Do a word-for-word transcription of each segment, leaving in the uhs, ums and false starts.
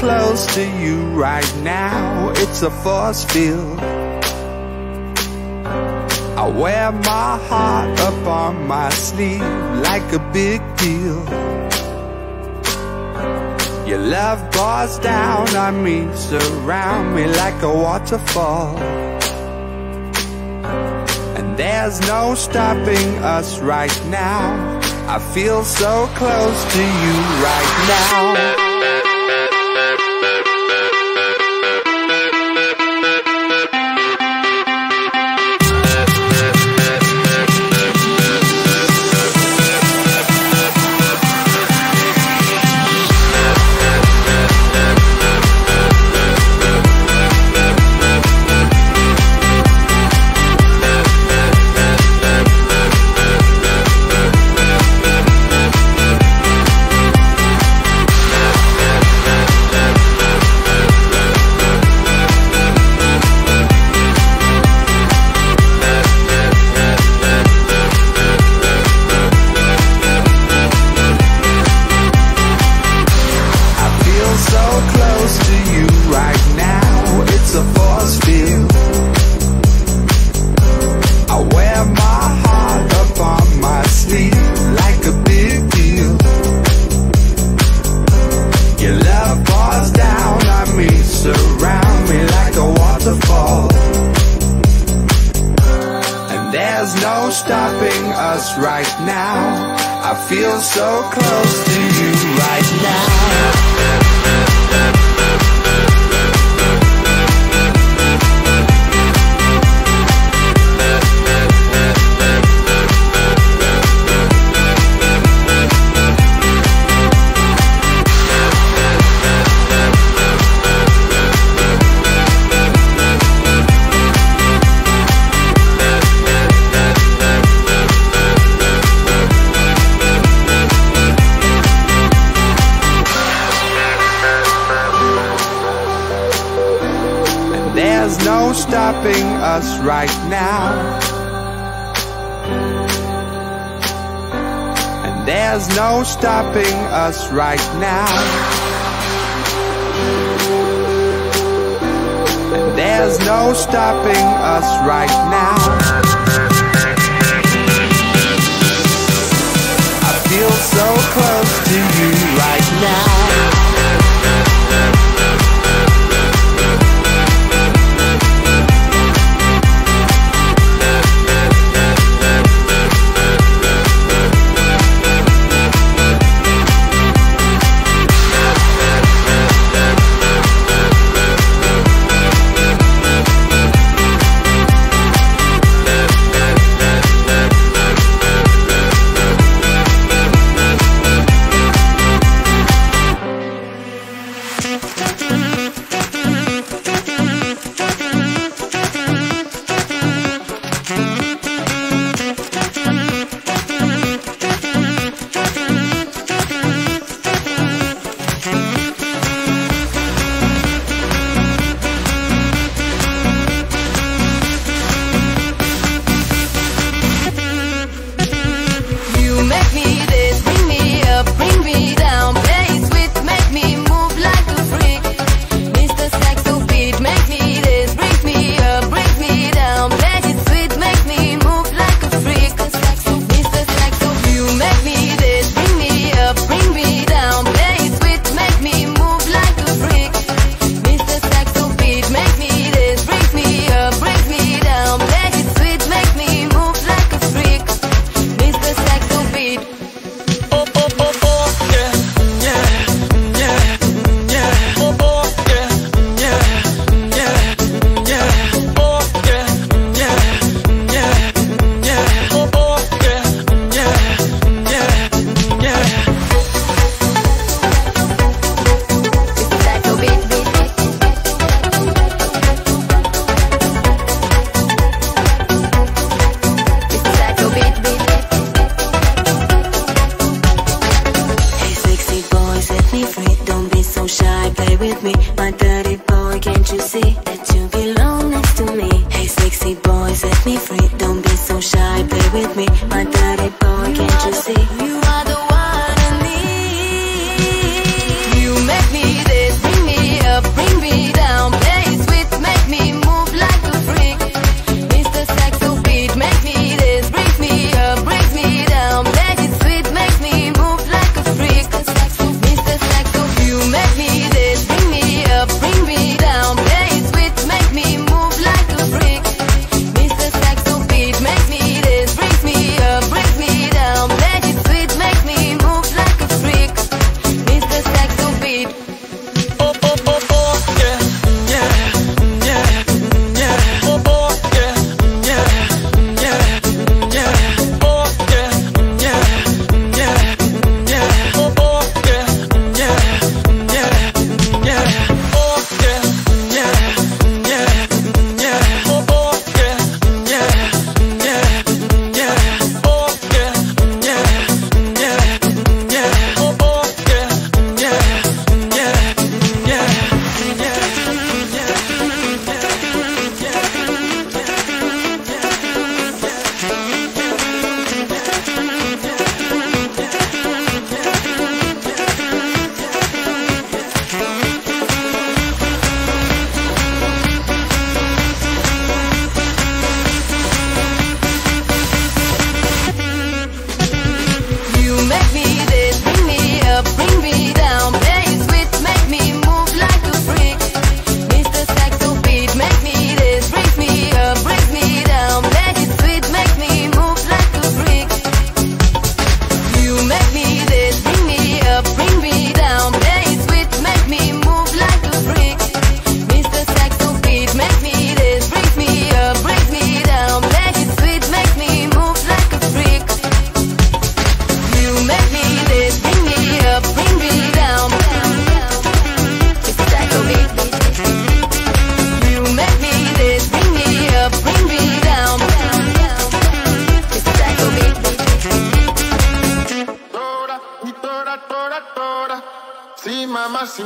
close to you right now, it's a force field. I wear my heart up on my sleeve like a big deal. Your love pours down on me, surround me like a waterfall. And there's no stopping us right now, I feel so close to you right now. There's no stopping us right now, I feel so close to you right now. There's no stopping us right now, and there's no stopping us right now, and there's no stopping us right now. I feel so close to you right now.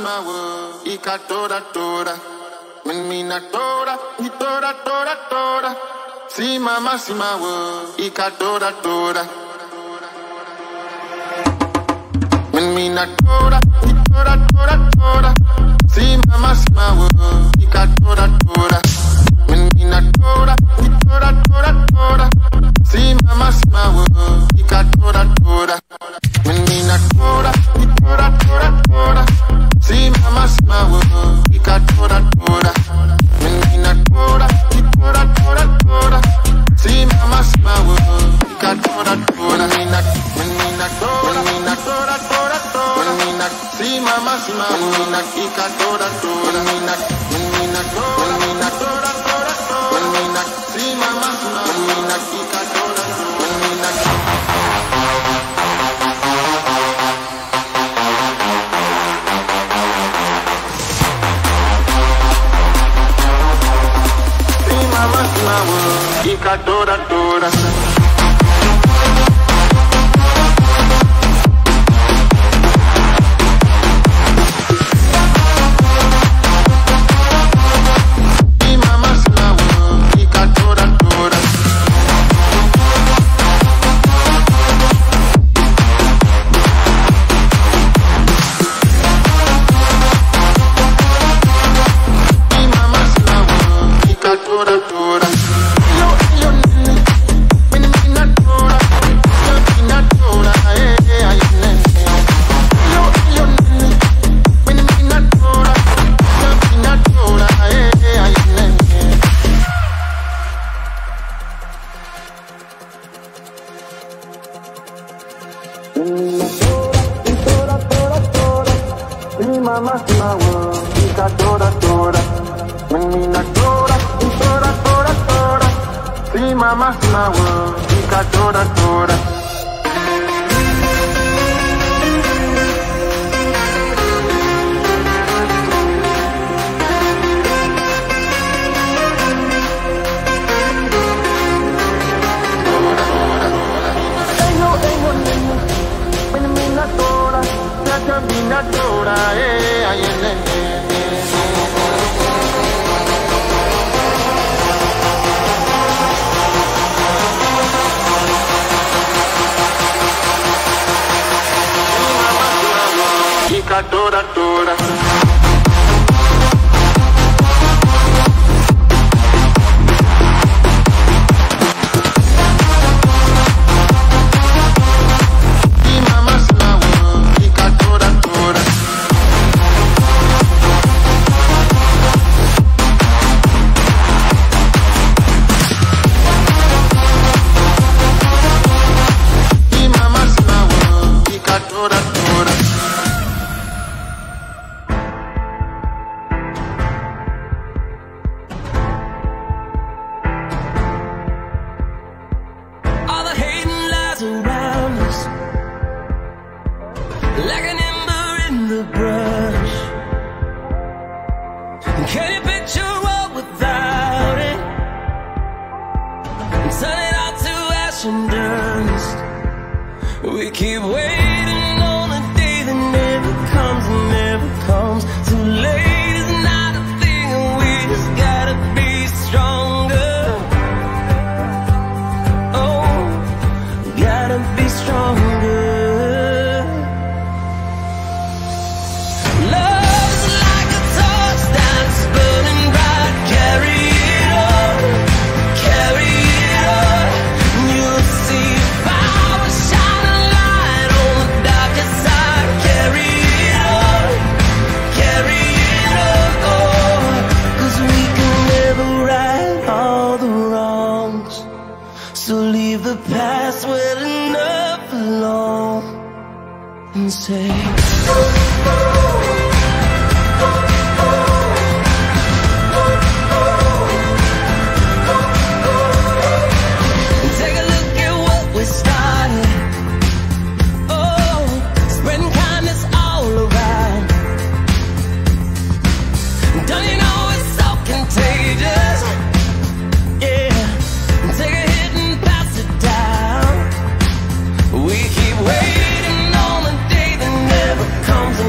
máxima, y ca toda, toda. Menina toda, y toda, toda, toda. Sí, ma máxima, y ca toda, toda. Menina toda, y toda, toda, toda. Sí, ma máxima, y ca toda, toda. Menina toda, y toda, toda, toda. Sí, ma máxima, y ca toda, toda. Menina toda, y toda, toda, toda. Sí, ma máxima, y ca toda, toda. Menina toda, y toda, toda, toda. Sí, ma máxima, y ca toda, toda. Menina, menina toda, menina toda, toda, toda. Menina, sí, ma máxima, menina, y ca toda, toda. Menina, menina toda, menina toda, toda, toda. Menina, sí, ma máxima, menina, y ca toda, toda. Menina. Y ca toda, toda. Y mamá se la y ca toda, toda. Y mamá se la y ca toda, toda. Mama, my world, you got toda, toda. Toda, toda. Like an ember in the brush. Can you picture a world without it? Turn it all to ash and dust. We keep waiting on a day that never comes and never comes. Too late is not a thing, and we just gotta be stronger. Oh, gotta be stronger. And say take a look at what we started. Oh, spreading kindness all around. Don't you know it's so contagious? Yeah, take a hit and pass it down. We keep waiting on the day that never comes.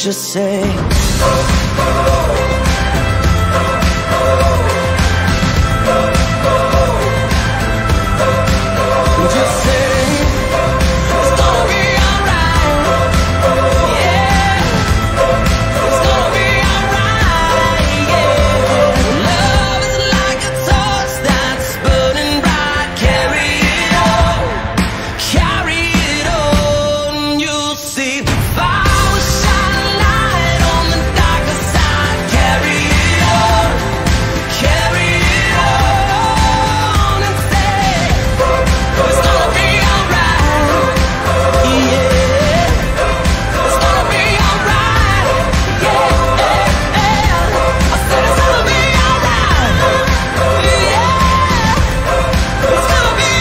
just say, just say it's gonna be alright. Yeah, it's gonna be alright. Yeah, love is like a torch that's burning bright. Carry it on, carry it on. You'll see the fire will shine a light on the darker side. Carry it on, carry it on, and say it's gonna be alright. Yeah, it's gonna be alright. Yeah, I said it's gonna be alright. Yeah, it's gonna be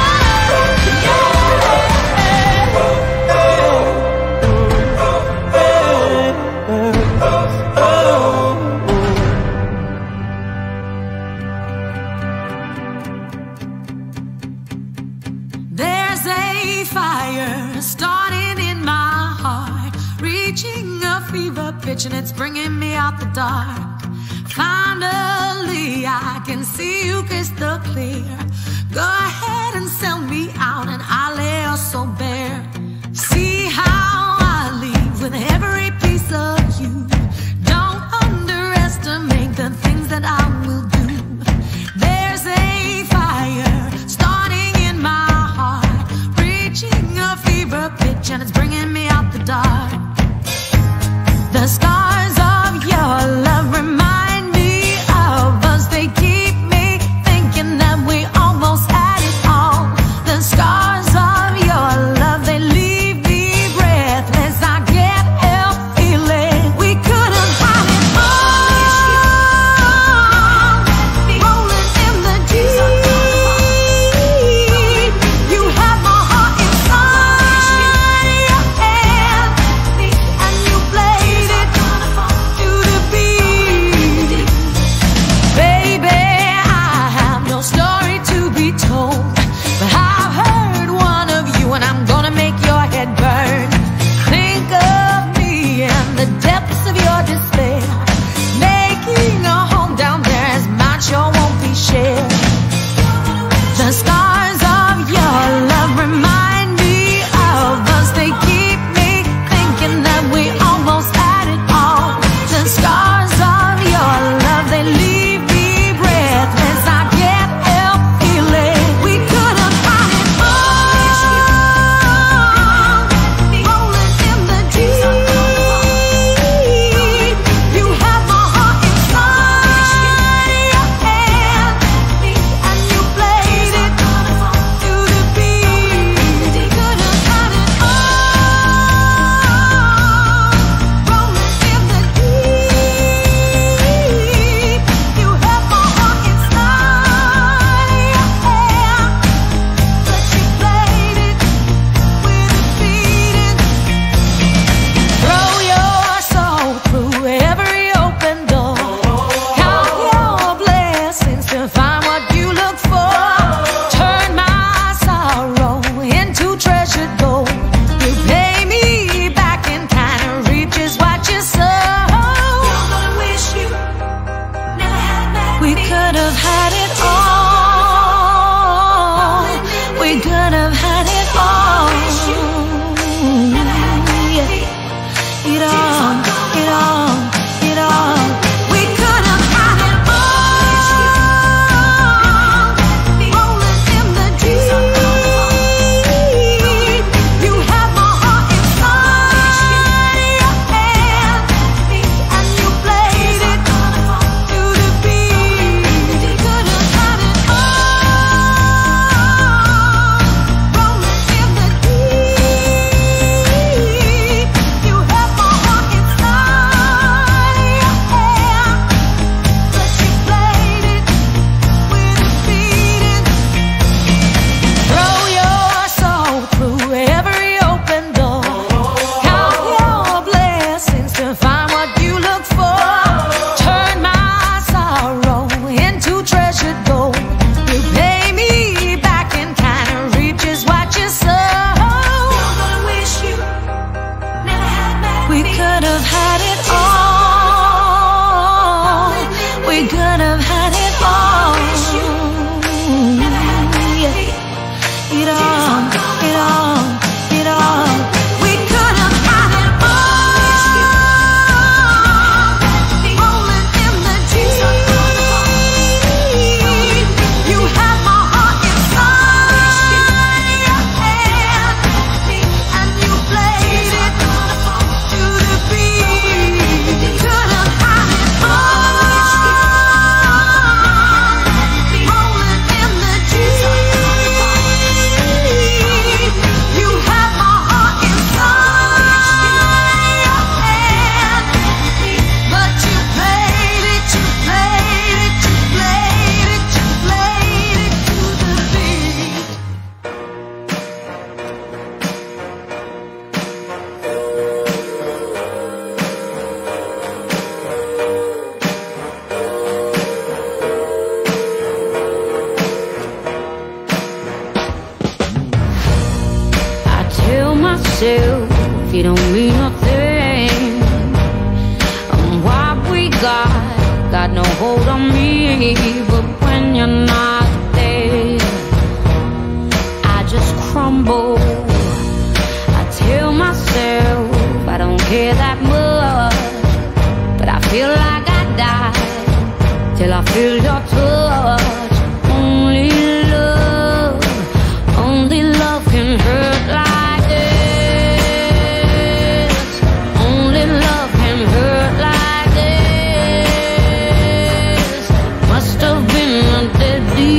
There's a fire starting in my heart, reaching a fever pitch, and it's bringing me out the dark. Finally, I can see you crystal clear. Go ahead and sell me out, and I'll lay your soul bare. See how I leave with every piece of you. Don't underestimate the things that I will do. There's a fire starting in my heart, reaching a fever pitch, and it's bringing me out the dark. The scars of your love remind me of us. They keep me thinking that we almost had it all. The scars of your love, they leave me breathless. I can't help feeling could have had it all. Yeah. It all, it all, it all. We could have had it all. Rolling in the deep. You had my heart inside your hand, and you played it to the beat. Could have had it all. Rolling in the deep. You had my heart inside your hand, but you played it, you played it, you played it, you played it to the beat. I tell myself you don't mean nothing, and what we got got no hold on me. But when you're not there, I just crumble. I tell myself I don't care that much, but I feel like I die till I feel your touch. Only love, only love can hurt like this. Only love can hurt like this. Must have been a deadly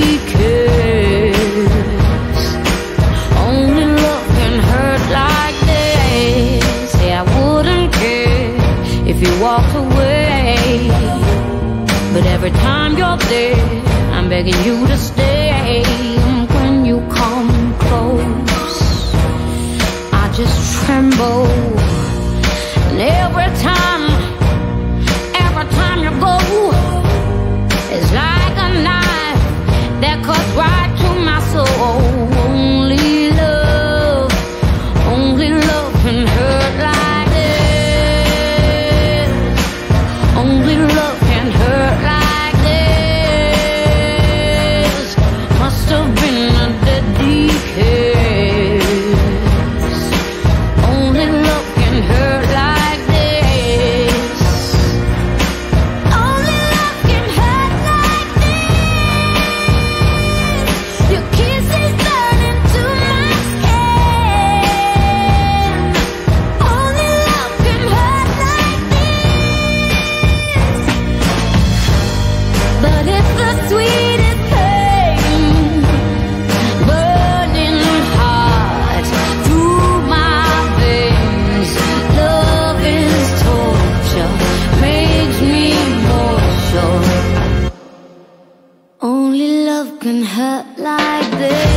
kiss. Only love can hurt like this. Say I wouldn't care if you walked away, but every time you're there, I'm begging you to stay. And when you come close, I just tremble. And every time, every time you go, it's like a knife that cuts right to my soul. Only love, only love can hurt like this. Only love can hurt like this. Must have been a deadly kiss. Only love can hurt like this. Only love can hurt like this. Your kiss is burning to my skin. Only love can hurt like this. But it's the sweetest pain, burning hot through my veins. Love is torture, makes me more sure. Only love can hurt like this.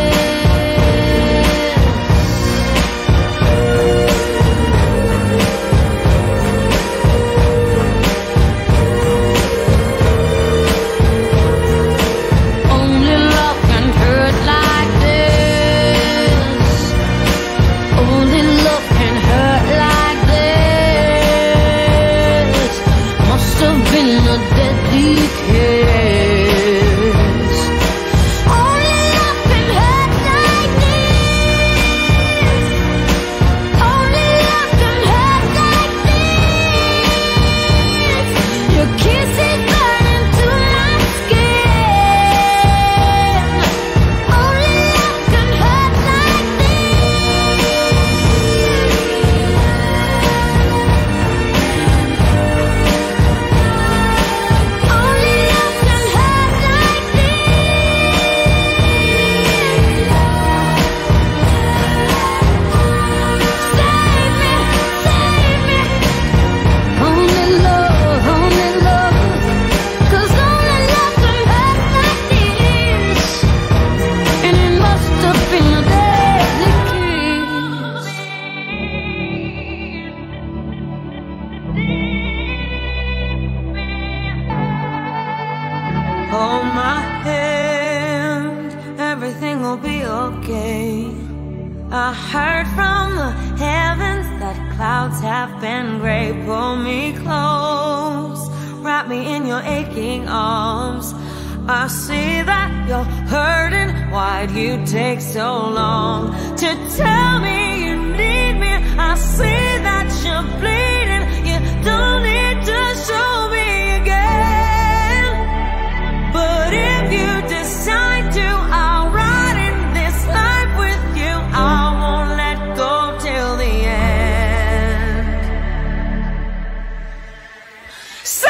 Only love can hurt like this. Only love can hurt like this. Must have been a deadly kiss. Only love can hurt like this. Only love can hurt like this. Your kiss is burning to my skin. Only love can hurt like Only love can hurt like Save me, save me. Only love, only love. 'Cause only love can hurt like this. And it must have been a deadly kiss. Hold my hand, everything will be okay. I heard from the heavens that clouds have been gray. Pull me close, wrap me in your your aching arms. I see that you're hurting. Why'd you take so long to tell me you need me? I see that you're bleeding. You don't need to show me again. But if you decide to, I'll ride in this life with you. I won't let go till the end. So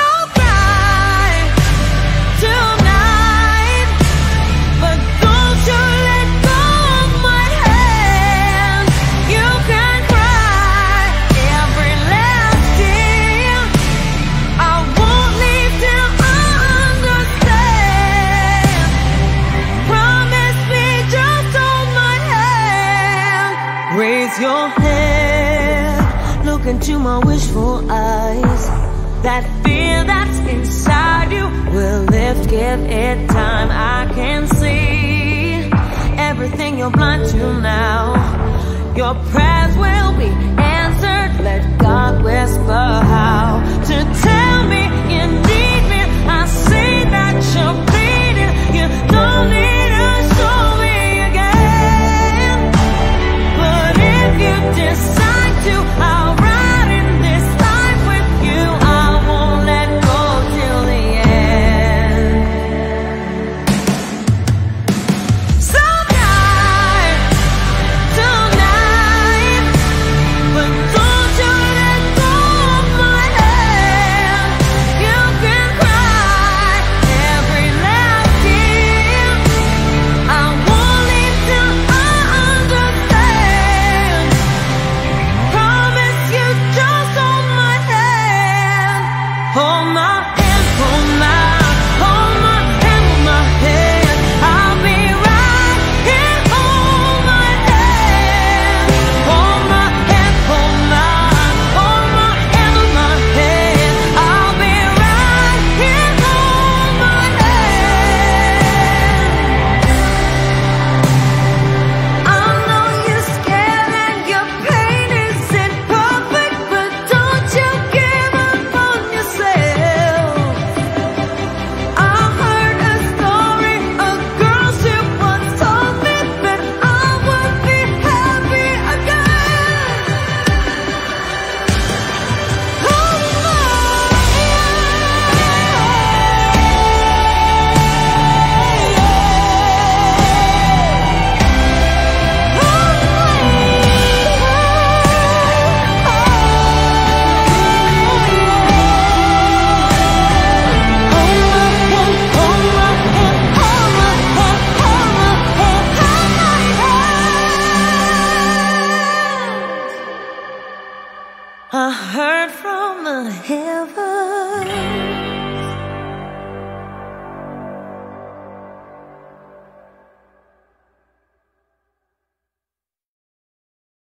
raise your head, look into my wishful eyes. That fear that's inside you will lift, give it time. I can see everything you're blind to now. Your prayers will be answered. Let God whisper how to tell me you need me. I see that you're bleeding. You don't need to show me again. But if you decide to, I'll ride in this life with you. I won't let go till the end. So tonight, tonight, but don't you let go of my hand. You can cry every last tear. I won't leave till I understand. Promise you just hold my hand. Hold my hand, hold my, hold my hand, hold my hand. I'll be right here. Hold my hand, hold my hand, hold my, hold my hand, hold my hand. I'll be right here. Hold my hand. I know you're scared and your pain isn't perfect, but don't you give up on yourself. I heard a story, a girl she once told me that I would be happy again. Hold my I heard from the heavens.